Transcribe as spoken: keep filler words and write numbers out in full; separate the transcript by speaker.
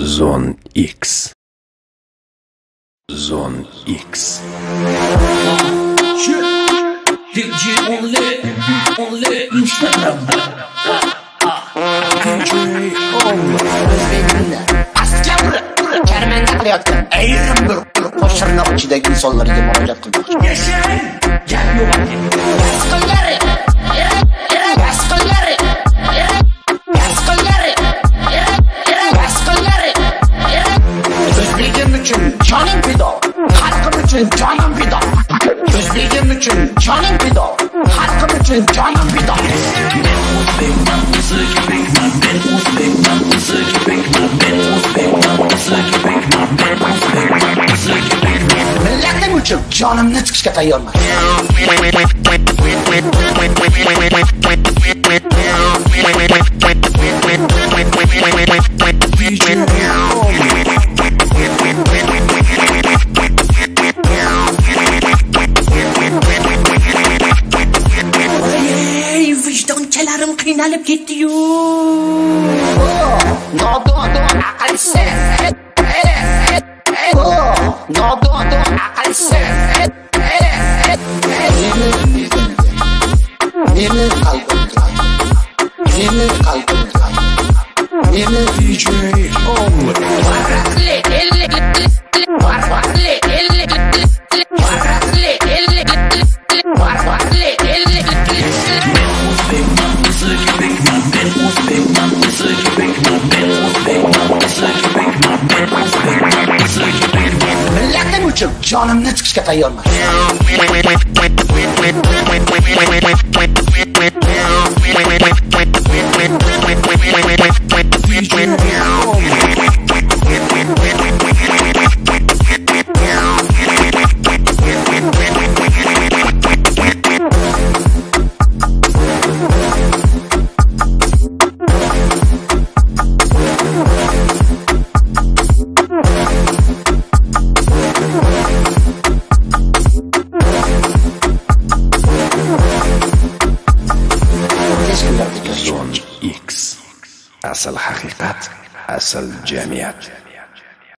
Speaker 1: Zone X. Zone X.
Speaker 2: D J only, only Instagram. D J only.
Speaker 3: Asya bura, kermende qilayotgan ayrim bir qo'shiqlar ichidagi insonlarga murojaat qilmoqchi.
Speaker 2: Yashang, gap yo'q.
Speaker 3: Asqillari, asqillari, asqillari, asqillari. O'zbegim uchun jonim fido, xalqim uchun jonim fido. O'zbegim uchun jonim fido, xalqim uchun jonim fido. Millatim uchun jonimni tikishga tayyorman.
Speaker 2: Ey, vijdonchalarim qiynalib ketdi-yu.
Speaker 3: Nodon aqlsiz. Nodon aqlsiz. Meni qalbimga, meni qalbimga, meni
Speaker 1: D J only.
Speaker 3: varaqli, varaqli, varaqli, varaqli. Millatim uchun jonimni tikishga tayyorman.
Speaker 1: Zone X. Asl haqiqat, asl jamiyat.